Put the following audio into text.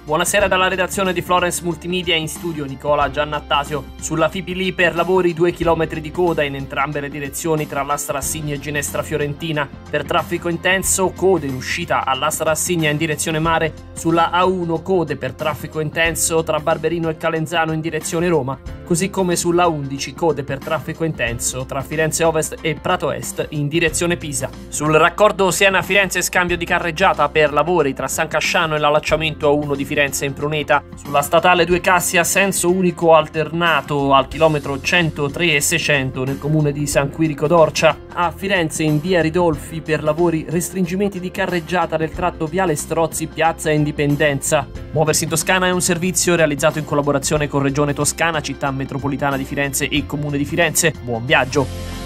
Buonasera dalla redazione di Florence Multimedia, in studio Nicola Giannattasio. Sulla Fipili per lavori 2 km di coda in entrambe le direzioni tra Lastra Assigna e Ginestra Fiorentina. Per traffico intenso, code in uscita a Lastra Assigna in direzione mare. Sulla A1 code per traffico intenso tra Barberino e Calenzano in direzione Roma, così come sulla 11 code per traffico intenso tra Firenze Ovest e Prato Est in direzione Pisa. Sul raccordo Siena-Firenze scambio di carreggiata per lavori tra San Casciano e l'allacciamento A1 di Firenze in Pruneta. Sulla statale 2 Cassia senso unico alternato al chilometro 103 e 600 nel comune di San Quirico d'Orcia. A Firenze in via Ridolfi per lavori restringimenti di carreggiata del tratto Viale Strozzi Piazza Indipendenza. Muoversi in Toscana è un servizio realizzato in collaborazione con Regione Toscana, Città Metropolitana di Firenze e Comune di Firenze. Buon viaggio!